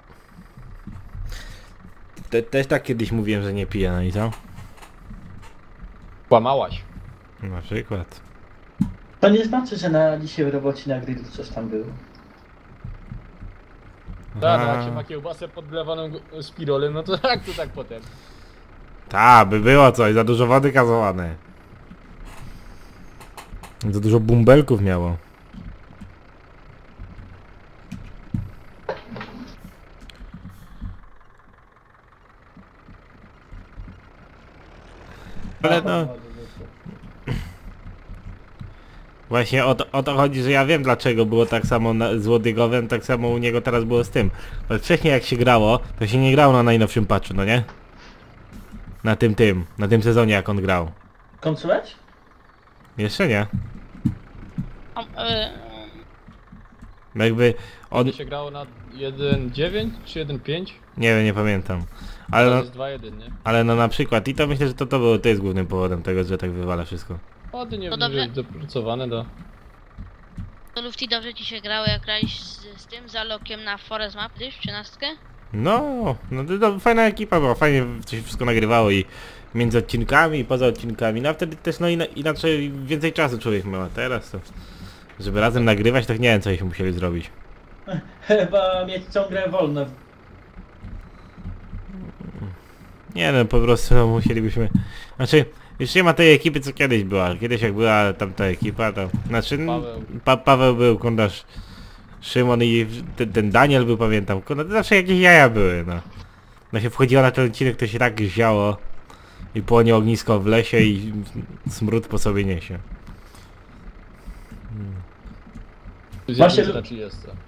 Te, też tak kiedyś mówiłem, że nie piję, no i co? Kłamałaś. Na przykład. To nie znaczy, że na dzisiaj w robocie na grillu coś tam było. Tak, no Aha. jak się ma kiełbasę podlewaną g- spirolem, no to jak to tak potem? Ta, by było coś, za dużo wody gazowane. Za dużo bąbelków miało. Ale no, właśnie o to, o to chodzi, że ja wiem dlaczego było tak samo na, z Łodygowem, tak samo u niego teraz było z tym. Bo wcześniej jak się grało, to się nie grało na najnowszym patchu, no nie? Na tym tym, na tym sezonie jak on grał. Kończyłeś? Jeszcze nie. O, e, No jakby on, Kiedy się grało na jeden dziewięć czy jeden pięć? nie wiem, nie pamiętam. Ale To no, jest dwa jeden, nie? ale no na przykład i to myślę, że to, to, było, to jest głównym powodem tego, że tak wywala wszystko. Ładnie To dobrze. dopracowane do... to Lufty dobrze ci się grało, jak grałeś z, z tym zalokiem na Forest Map, gdzieś w trzynastkę? No, no to, to fajna ekipa była, fajnie się wszystko nagrywało i między odcinkami i poza odcinkami, no a wtedy też no ina inaczej więcej czasu człowiek miał, a teraz to, żeby razem nagrywać, to nie wiem co się musieli zrobić. Chyba mieć ciągle wolne. Nie no, po prostu no, musielibyśmy, znaczy już nie ma tej ekipy co kiedyś była, kiedyś jak była tamta ekipa, to, znaczy Paweł. Pa Paweł był, kondasz, Szymon i ten, ten Daniel był, pamiętam, no to zawsze jakieś jaja były, no. No się wchodziło na ten odcinek, to się tak zziało i płonie ognisko w lesie i smród po sobie niesie. Właśnie- Zjawiska czy jest to?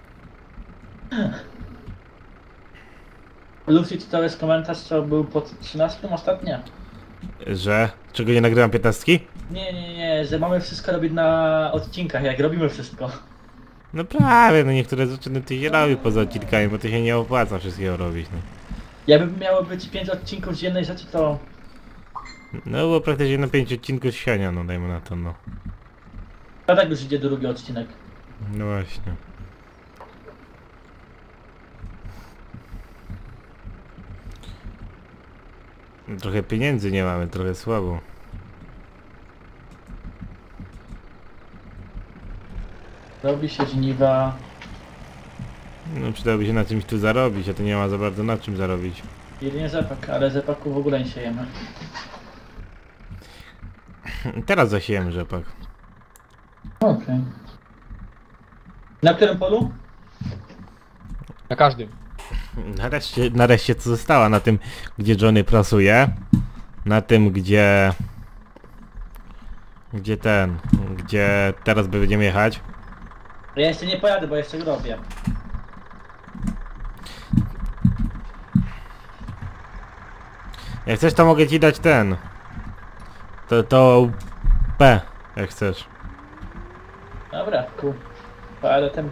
Lucy, czy to jest komentarz, co był pod trzynastym ostatnio? Że? Czego nie nagrywam piętnastki? Nie, nie, nie, że mamy wszystko robić na odcinkach, jak robimy wszystko. No prawie, no niektóre rzeczy no ty się robi poza odcinkami, bo to się nie opłaca wszystkiego robić, no. Jakby miało być pięć odcinków z jednej rzeczy, to... No było praktycznie na pięć odcinków siania, no dajmy na to, no. A tak już idzie drugi odcinek. No właśnie. Trochę pieniędzy nie mamy, trochę słabo. Robi się żniwa. No przydałoby się na czymś tu zarobić, a tu nie ma za bardzo na czym zarobić. Jedynie rzepak, ale rzepaku w ogóle nie siejemy. Teraz zasiejemy rzepak. Okej. Na którym polu? Na każdym. Nareszcie, nareszcie co została na tym, gdzie Johnny pracuje. Na tym, gdzie... Gdzie ten... Gdzie teraz będziemy jechać. Ja jeszcze nie pojadę, bo jeszcze robię. Jak chcesz, to mogę ci dać ten. To, to... P, jak chcesz. Dobra, tu. Pojadę tym.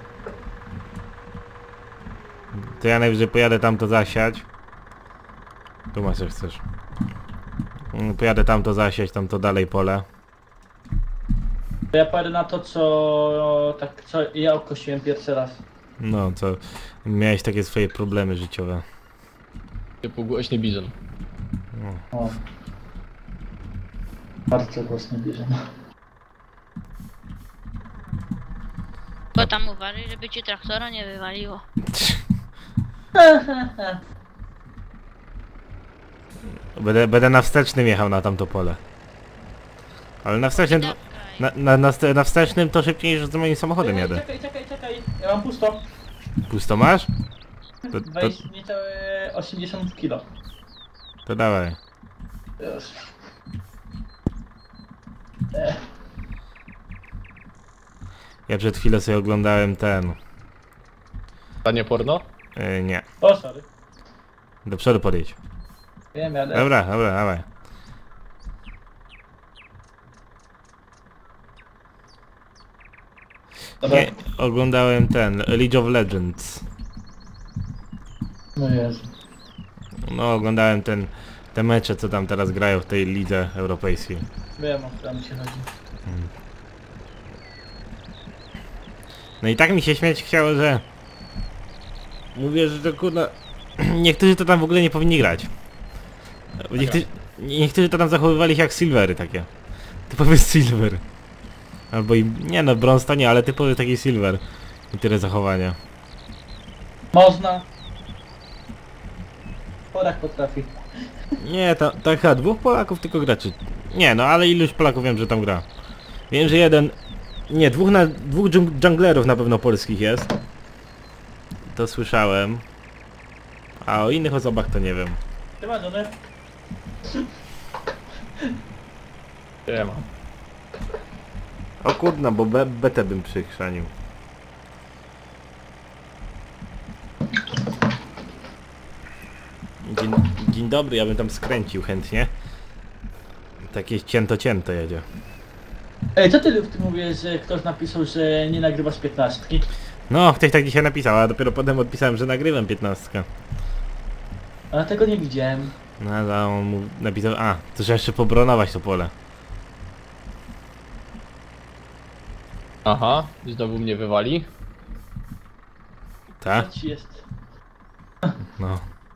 To ja najwyżej pojadę tam to zasiać. Tu masz jak chcesz. Mm, Pojadę tam to zasiać, tam to dalej pole. To ja pojadę na to, co... tak, co ja okosiłem pierwszy raz. No, co... Miałeś takie swoje problemy życiowe. Typu głośny bizon. O. Bardzo głośny bierze. Tylko tam uważaj, żeby ci traktora nie wywaliło. Będę, będę na wstecznym jechał na tamto pole. Ale na wstecznym... Czekaj. Na, na, na, wste- na wstecznym to szybciej niż z moim samochodem jadę. Czekaj, czekaj, czekaj. Ja mam pusto. Pusto masz? To, to, Weź niecałe osiemdziesiąt kilo. to dawaj. Już. Ja przed chwilą sobie oglądałem ten... Panie porno? Yy, nie. O, sorry. Do przodu podjedź. Wiem, jadę. Dobra, dobra, dawaj. Dobra. Nie, oglądałem ten, League of Legends. No Jezu. No, oglądałem ten, te mecze, co tam teraz grają w tej lidze europejskiej. Wiem, o co tam się chodzi. No i tak mi się śmiać chciało, że... Mówię, że to kurna... Niektórzy to tam w ogóle nie powinni grać. Niektórzy, niektórzy to tam zachowywali się jak silvery takie. Typowy silver. Albo i... Nie no, brąz to nie, ale typowy taki silver. I tyle zachowania. Można. Polak potrafi. Nie, to, to chyba dwóch Polaków tylko graczy. Nie no, ale iluś Polaków wiem, że tam gra. Wiem, że jeden... Nie, dwóch, na, dwóch dżung- dżunglerów na pewno polskich jest. To słyszałem. A o innych osobach to nie wiem. Ty ma żonę? Nie mam. O kurna, bo be, betę bym przychrzanił. Dzień, dzień dobry, ja bym tam skręcił chętnie. Takie cięto cięto jedzie. Ej, co ty w tym mówisz, że ktoś napisał, że nie nagrywa z piętnastki? No, ktoś tak dzisiaj napisał, a dopiero potem odpisałem, że nagrywam piętnastkę. Ale tego nie widziałem. No, a on mu napisał, a, to trzeba jeszcze pobronować to pole. Aha, znowu mnie wywali. Tak? Co ci jest? No.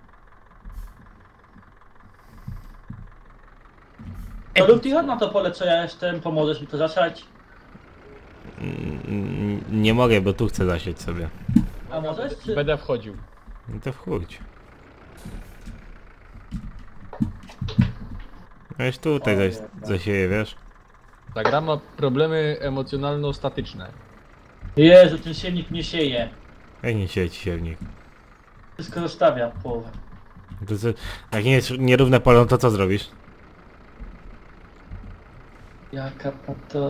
To lub ty chodź na to pole, co ja jestem, pomożesz mi to zasiać? Mm, Nie mogę, bo tu chcę zasieć sobie. A możesz, czy... Będę wchodził. No to wchódź. Weź tutaj O, zaś, nie, tak. zasieje, wiesz? Ta gra ma problemy emocjonalno-statyczne. Jezu, ten siewnik nie sieje. Jak nie sieć siewnik? Wszystko zostawia połowę. To co, jak nie jest nierówne pole, no to co zrobisz? Jaka pato...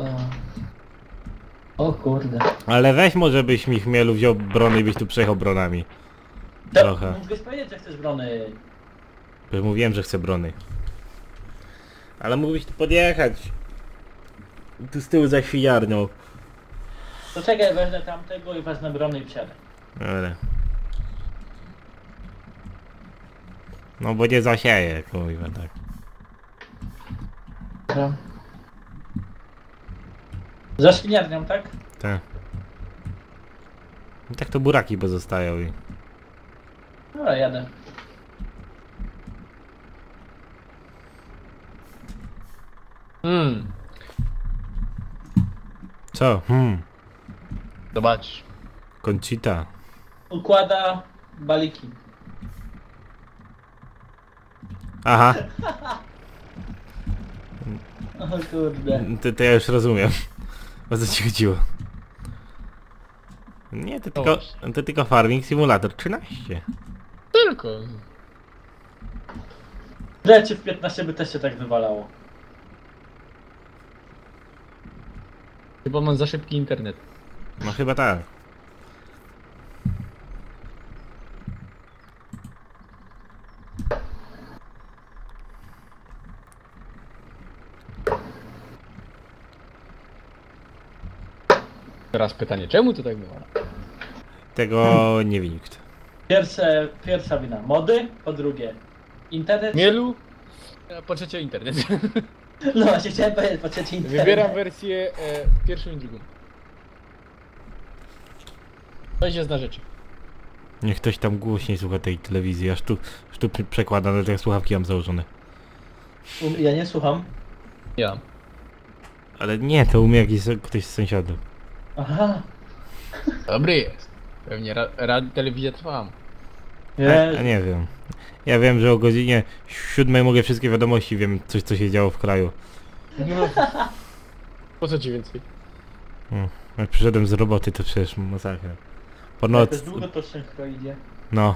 O kurde. Ale weź może byś mi chmielu wziął brony i byś tu przejechał bronami. Trochę. Mógłbyś powiedzieć, że chcesz brony. Bo mówiłem, że chcę brony. Ale mógłbyś tu podjechać. Tu z tyłu za świniarnią. To czekaj, wezmę tamtego i wezmę brony i wsiadę. Dobra. No bo nie zasieje, kurwa, tak. Dobra. Za świniarnią, tak? Tak. I tak to buraki pozostają i... Dobra, jadę. Hmm, Co? Hmm. zobacz. Conchita. Układa baliki. Aha. O kurde. To, to ja już rozumiem. O co ci chodziło? Nie, to tylko, to tylko Farming Simulator trzynaście. Tylko. Rzeczy w piętnaście by też się tak wywalało. Chyba mam za szybki internet. No chyba tak. Teraz pytanie, czemu to tak wywala? Tego nie wie nikt. Pierwsze, pierwsza wina mody, po drugie internet. Mielu? A po trzecie internet. No właśnie chciałem powiedzieć, po trzecie internet. Wybieram wersję e, pierwszą i drugą. To jest na rzeczy. Niech ktoś tam głośniej słucha tej telewizji, aż tu, aż tu przekłada, ale te słuchawki mam założone. Um, Ja nie słucham. Ja. Ale nie, to umie jakiś ktoś z sąsiadów. Aha. Dobry jest. Pewnie ra, ra, telewizja trwała. A, Jezu. a nie wiem. Ja wiem, że o godzinie siódmej mogę wszystkie wiadomości, wiem coś co się działo w kraju. No. Po co ci więcej? Hmm. Jak przyszedłem z roboty, to przecież masakra. Po Jak noc... to długo to synchro idzie. No.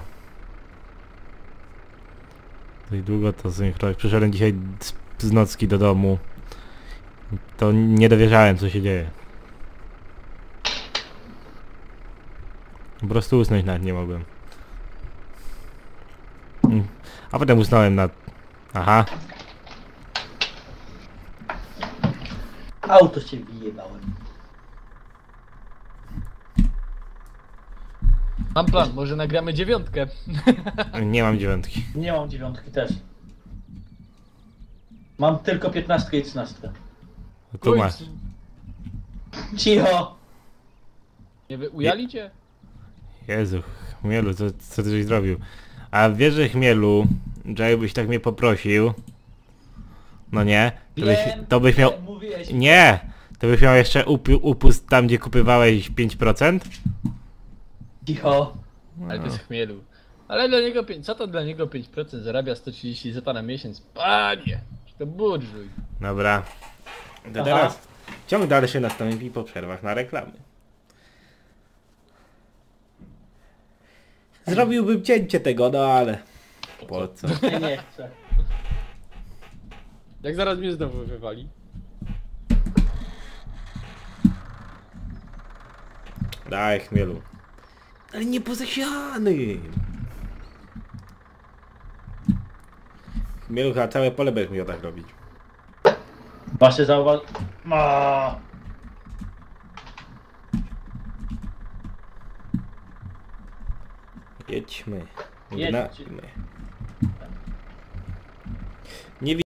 Dość długo to synchro. Przyszedłem dzisiaj z, z nocki do domu. To nie dowierzałem, co się dzieje. Po prostu usnąć nawet nie mogłem. Mm. A potem usnąłem na... Aha. Auto się wyjebałem. Mam plan, może nagramy dziewiątkę. Nie mam dziewiątki. Nie mam dziewiątki też. Mam tylko piętnastkę i trzynastkę. Tu masz. Cicho! Nie wy... Ujali cię? Jezu, Chmielu, co, co ty żeś zrobił? A wiesz, że Chmielu, że jakbyś tak mnie poprosił... No nie? To byś, Wiem, to byś miał... wiem, mówiłeś. Nie! To byś miał jeszcze upi- upust tam, gdzie kupywałeś pięć procent? Cicho. Ale bez chmielu. Ale dla niego pięć... Co to dla niego pięć procent zarabia sto trzydzieści zeta na miesiąc? Panie! To burżuj. Dobra. To Aha. teraz ciąg dalszy nastąpi po przerwach na reklamy. Zrobiłbym cięcie tego, no ale... Po co? Nie, nie chcę. Jak zaraz mnie znowu wywali. Daj, Chmielu. Ale nie pozasiany! Chmielu, chyba całe pole będziesz miał tak robić. Właśnie zauważ... No. Jedźmy. Jedźcie. Gnajmy. Nie